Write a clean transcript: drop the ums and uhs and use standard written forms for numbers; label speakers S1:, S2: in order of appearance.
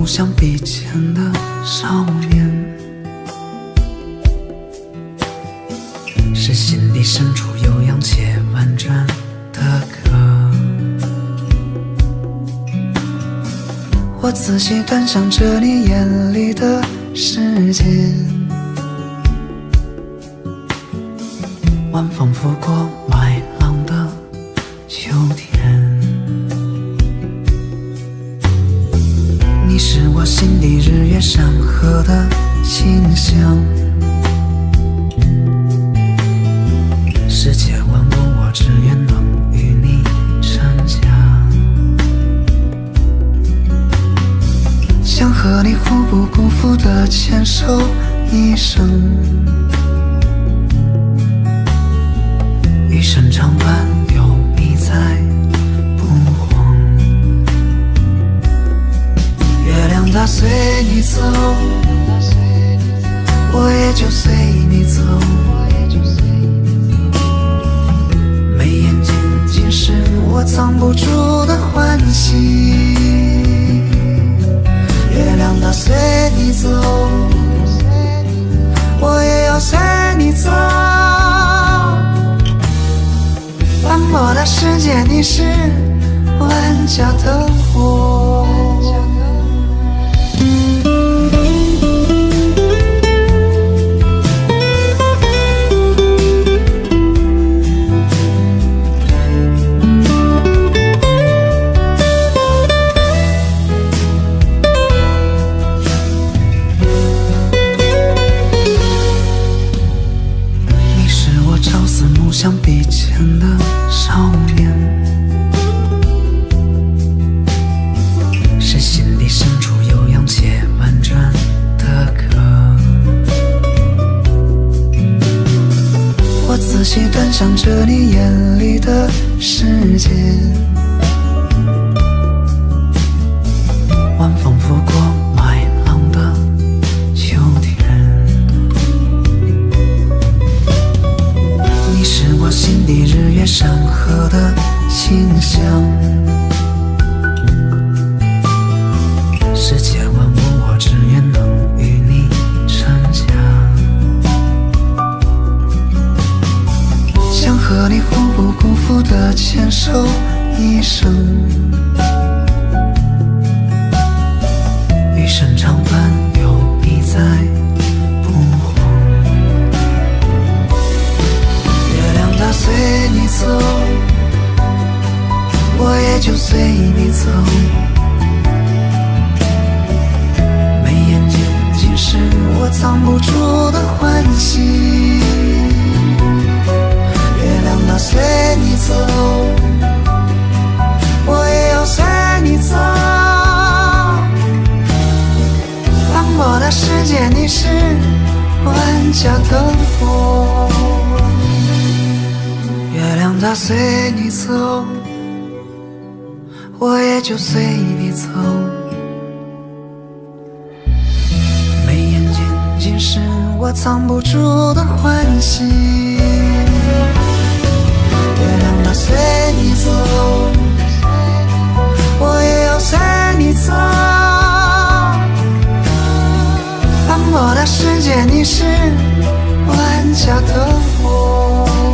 S1: 像笔尖的少年，是心底深处悠扬且婉转的歌。我仔细端详着你眼里的世界，晚风拂过麦浪的秋天，你是我心底日月山河的清香，世界万物我只愿能与你成家，想和你互不辜负的牵手一生，余生长伴有你在不慌，月亮它随你走，我也就随你走，眉眼间尽是我藏不住的欢喜，月亮它随你走，我也要随你走，斑驳的世界你是万家灯火。像笔尖的少年，是心底深处悠扬且婉转的歌。我仔细端详着你眼里的世界，晚风拂过麦浪的秋天，你是我心底日月山河的清香，世界万物我只愿能与你成家，想和你互不辜负的牵手一生，余生长伴有你在不慌，它随你走，我也就随你走，眉眼间尽是我藏不住的欢喜，月亮它随你走，我也要随你走，斑驳的世界你是万家灯火，月亮它随你走，我也就随你走，眉眼间尽是我藏不住的欢喜，月亮它随你走，我也要随你走，斑驳的世界你是万家灯火。